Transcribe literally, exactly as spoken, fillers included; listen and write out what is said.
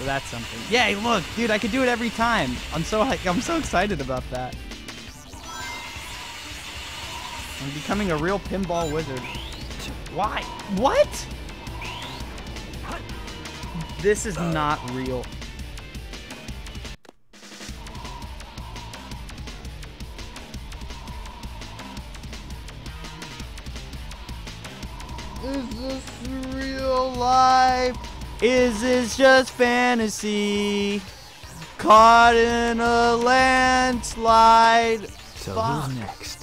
So that's something. Yay! Look, dude, I could do it every time. I'm so like, I'm so excited about that. I'm becoming a real pinball wizard. Why? What? This is not real. Is this real life? Is this just fantasy? Caught in a landslide. So Fuck. who's next?